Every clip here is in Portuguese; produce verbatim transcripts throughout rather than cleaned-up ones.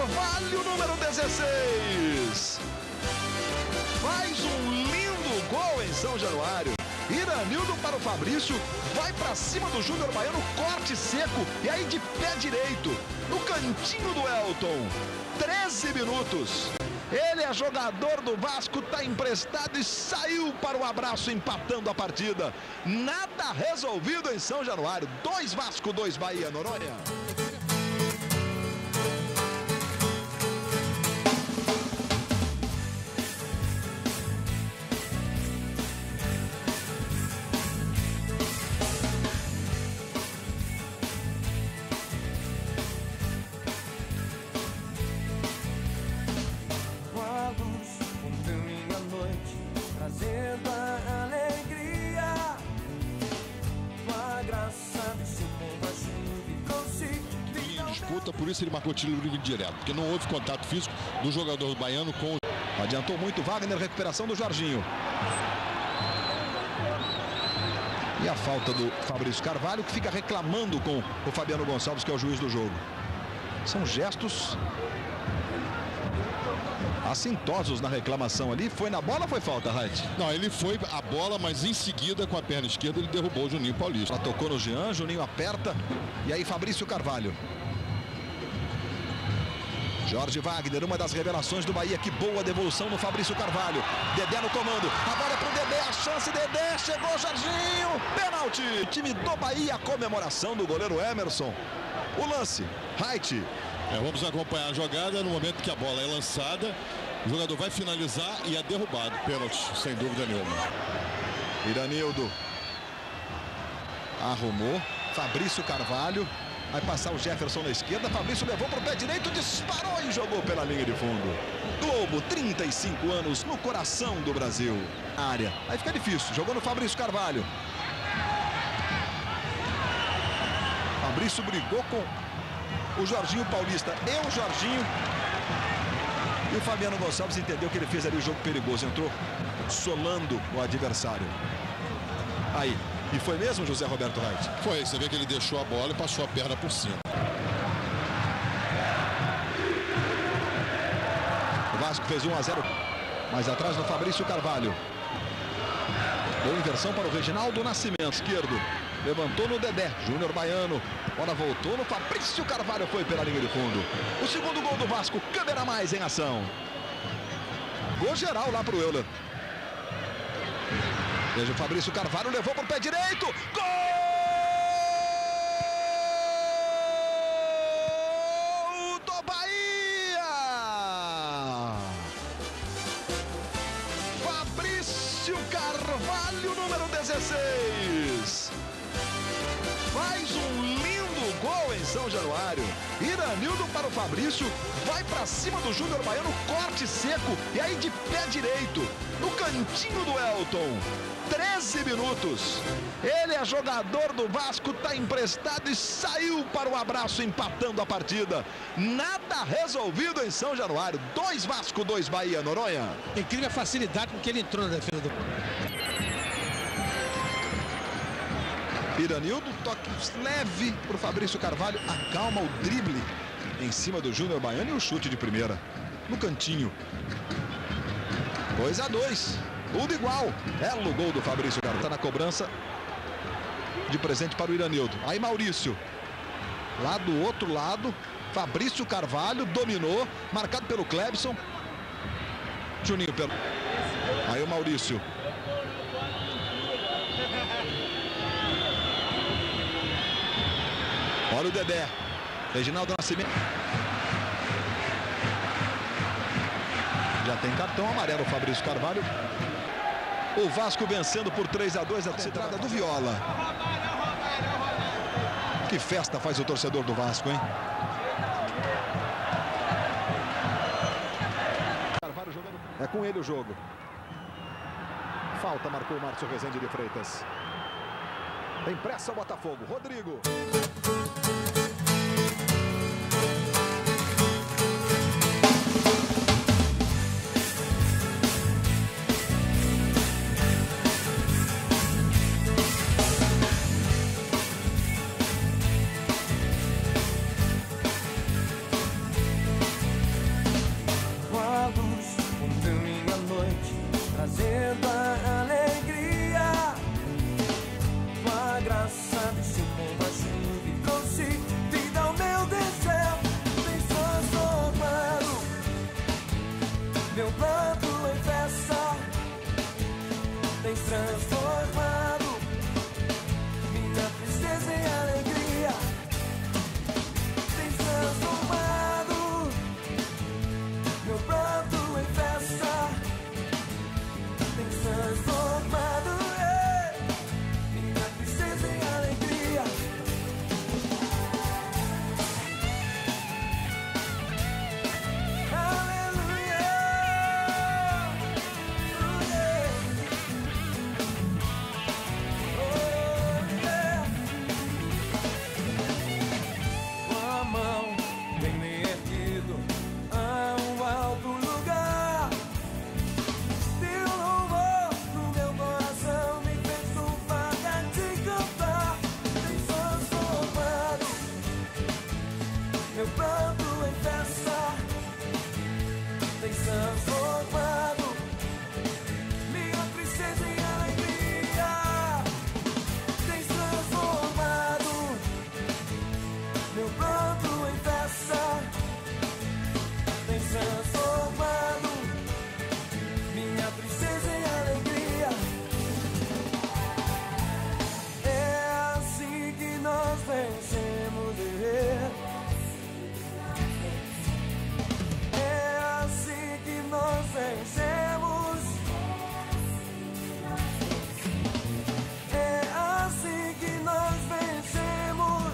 Carvalho, número dezesseis. Faz um lindo gol em São Januário. Iranildo para o Fabrício, vai para cima do Júnior Baiano, corte seco, e aí de pé direito, no cantinho do Elton. treze minutos. Ele é jogador do Vasco, está emprestado e saiu para o abraço, empatando a partida. Nada resolvido em São Januário. Dois Vasco, dois Bahia, Noronha. Por isso ele marcou tiro livre direto, porque não houve contato físico do jogador baiano com... Adiantou muito Wagner, recuperação do Jorginho. E a falta do Fabrício Carvalho, que fica reclamando com o Fabiano Gonçalves, que é o juiz do jogo. São gestos assintosos na reclamação ali. Foi na bola ou foi falta, Raid? Não, ele foi a bola, mas em seguida, com a perna esquerda, ele derrubou o Juninho Paulista. Ela tocou no Jean, Juninho aperta. E aí Fabrício Carvalho. Jorge Wagner, uma das revelações do Bahia. Que boa devolução no Fabrício Carvalho. Dedé no comando. A bola pro Dedé, a chance, Dedé. Chegou Jorginho. Pênalti. O time do Bahia, a comemoração do goleiro Emerson. O lance, Raid. É, vamos acompanhar a jogada no momento que a bola é lançada. O jogador vai finalizar e é derrubado. Pênalti, sem dúvida nenhuma. Iranildo arrumou. Fabrício Carvalho. Vai passar o Jefferson na esquerda. Fabrício levou para o pé direito, disparou e jogou pela linha de fundo. Globo, trinta e cinco anos, no coração do Brasil. Área. Aí fica difícil. Jogou no Fabrício Carvalho. Fabrício brigou com o Jorginho Paulista e o Jorginho. E o Fabiano Gonçalves entendeu que ele fez ali o jogo perigoso. Entrou solando o adversário. Aí. E foi mesmo, José Roberto Raid? Foi, você vê que ele deixou a bola e passou a perna por cima. O Vasco fez um a zero, mais atrás do Fabrício Carvalho. Deu inversão para o Reginaldo Nascimento, esquerdo. Levantou no Dedé, Júnior Baiano. Bola voltou no Fabrício Carvalho, foi pela linha de fundo. O segundo gol do Vasco, câmera mais em ação. Gol geral lá para o Euler. Veja o Fabrício Carvalho, levou para o pé direito. Gol do Bahia! Fabrício Carvalho, número dezesseis. Faz um lindo gol em São Januário. Iranildo para o Fabrício, vai para cima do Júnior Baiano, corte seco, e aí de pé direito, no cantinho do Elton. treze minutos. Ele é jogador do Vasco, está emprestado e saiu para o abraço, empatando a partida. Nada resolvido em São Januário. Dois Vasco, dois Bahia, Noronha. Incrível a facilidade com que ele entrou na defesa do... Iranildo, toque leve para o Fabrício Carvalho. Acalma o drible em cima do Júnior Baiano e o chute de primeira. No cantinho. dois a dois. Tudo igual. Belo gol do Fabrício Carvalho. Está na cobrança de presente para o Iranildo. Aí Maurício. Lá do outro lado. Fabrício Carvalho dominou. Marcado pelo Clebson. Juninho pelo... Aí o Maurício. Olha o Dedé. Reginaldo Nascimento. Já tem cartão amarelo o Fabrício Carvalho. O Vasco vencendo por três a dois. A entrada do Viola. Que festa faz o torcedor do Vasco, hein? Carvalho jogando. É com ele o jogo. Falta, marcou o Márcio Rezende de Freitas. Tem pressa o Botafogo. Rodrigo. meu pranto em festa tem transformado minha tristeza em alegria. É assim que nós vencemos. É assim que nós vencemos. É assim que nós vencemos.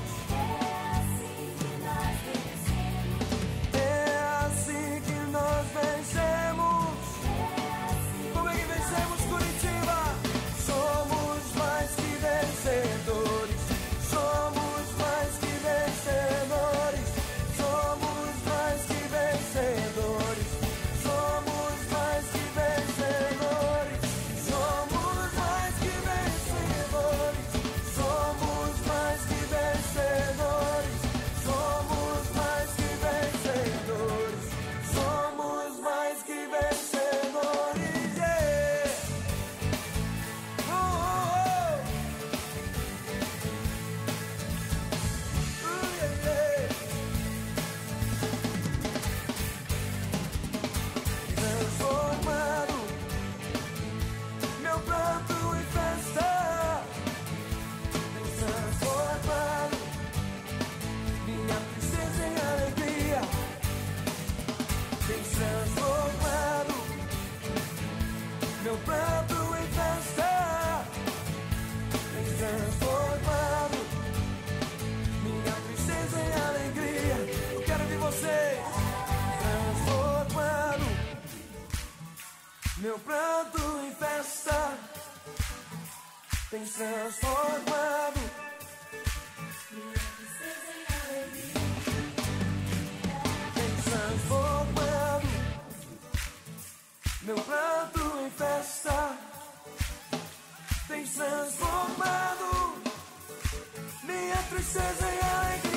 É assim que nós vencemos. Como é que vencemos, Curitiba? Somos mais que vencedores. Somos mais que vencedores. Somos mais que vencedores. Somos mais que vencedores. Somos mais que vencedores. Somos mais que vencedores. Somos mais que vencedores. Somos mais que vencedores. Yeah. Oh, oh, oh. Uh, yeah, yeah. Transformado meu pranto em festa, tem transformado minha tristeza em alegria. Tem transformado meu pranto em festa, tem transformado minha tristeza em alegria. Eu quero ver vocês. Transformado meu pranto em festa tem transformado minha tristeza em alegria. Tem transformado meu pranto em festa tem transformado minha tristeza em alegria.